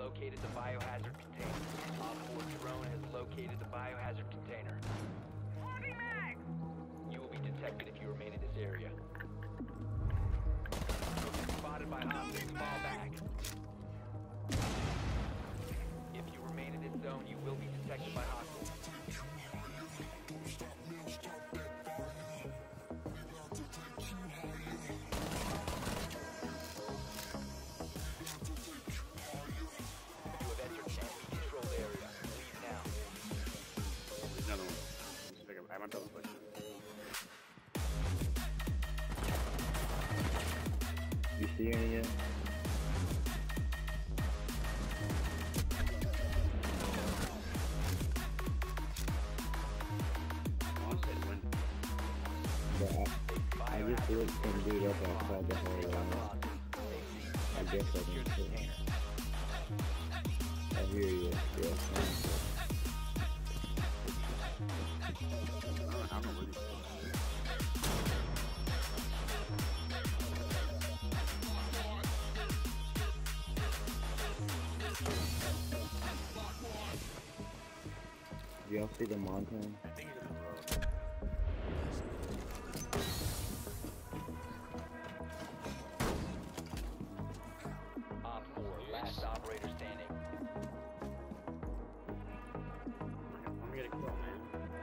located the biohazard container. Op 4 drone has located the biohazard container. You will be detected if you remain in this area. Spotted by hostiles, fall back. If you remain in this zone, you will be detected by hostiles. You have entered enemy-controlled area. Leave now. There's another one. I might be able to push it. You see any yet? I just looked some dude up outside the hallway. I guess I can see him. I hear you, yeah. I don't know where these are. Y'all see the mountain? I think he's in the road. Op 4, last operator standing. Let me get a kill, man.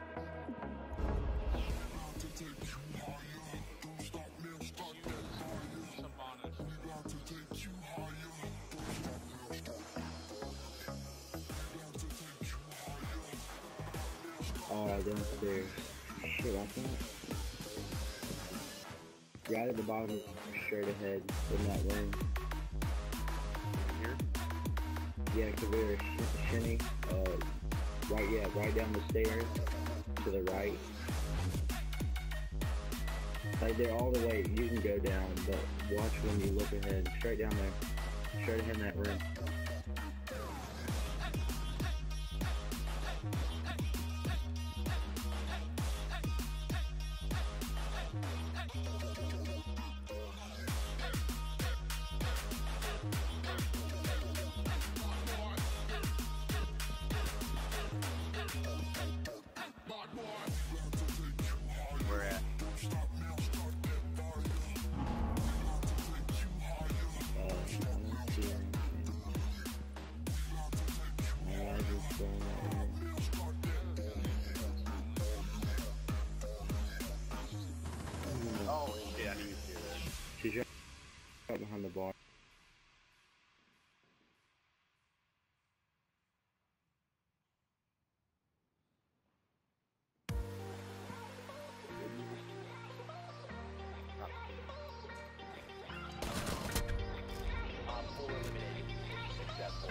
Downstairs. Shit, I think. Right at the bottom, straight ahead in that room. Here? Yeah, because we were shinny. Right down the stairs to the right. Like they're all the way. You can go down, but watch when you look ahead. Straight down there. Straight ahead in that room. Where at? I don't see anything. My eyes are going that way. Oh, shit, I didn't even see that. She's right behind the bar. Op 4 eliminated. Mission successful.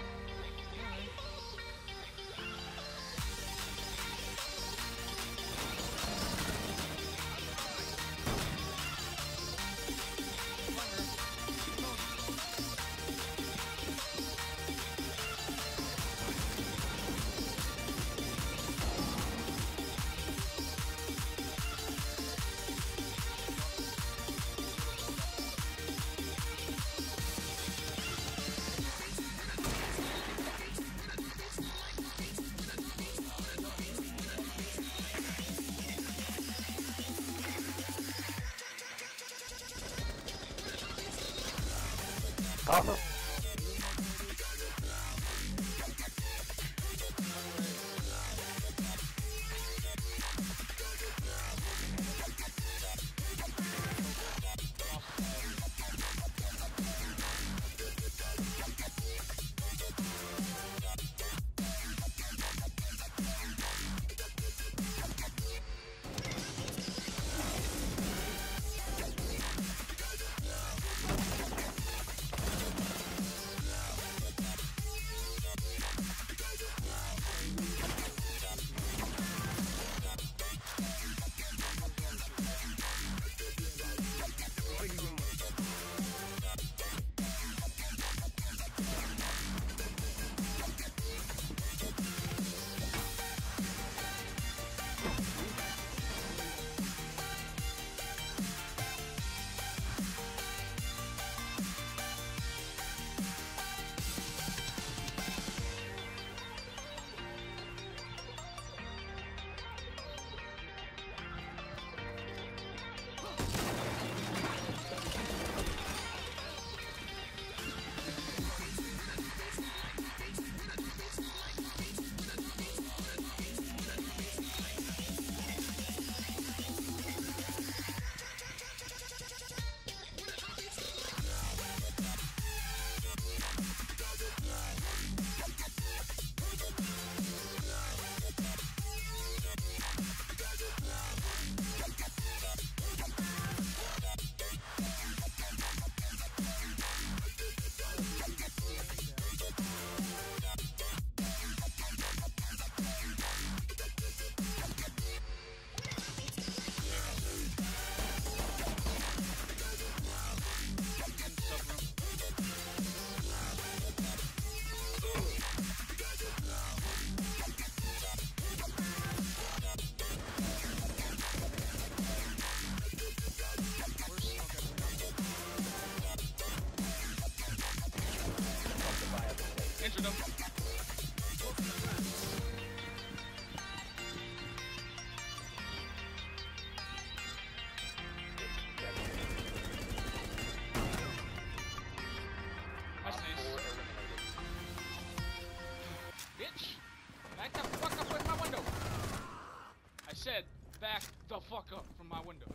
Back the fuck up with my window. I said, back the fuck up from my window.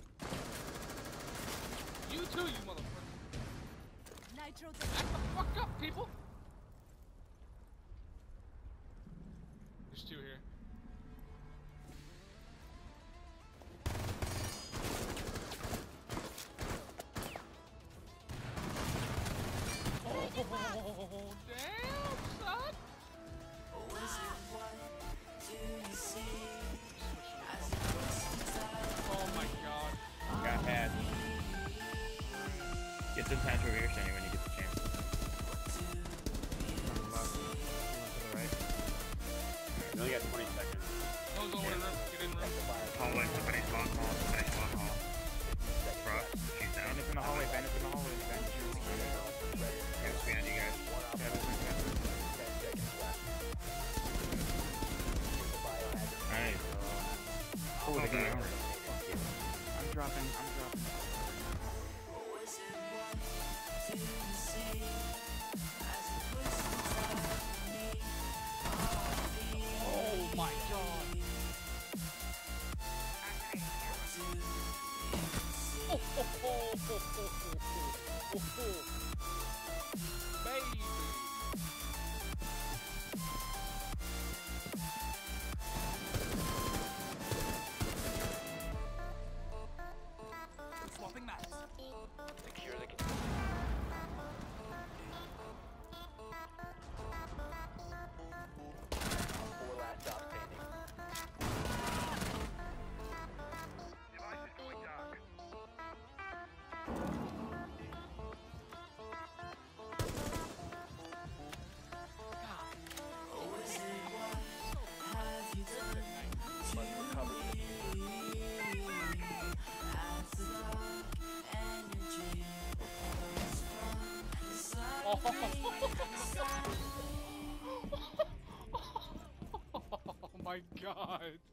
You too, you motherfucker. Nitro. Back the fuck up, people. There's two here. Oh, damn, son. Oh my god. Got had. Get some patch over here, Shani, when you get the chance. You only got 20 seconds. No, no, get in room. Hallway, somebody spawn hall, Bro, she's down. Bandits in the hallway, bandits in the hallway, bandits in the hallway. Yeah, it's behind you guys. Nice. Oh, the guy. I'm dropping. Oh my god. Oh, oh, oh, oh, oh, oh, oh. Baby. Swapping maps. Secure the container. Four last stop standing. Device is going dark. Oh my god.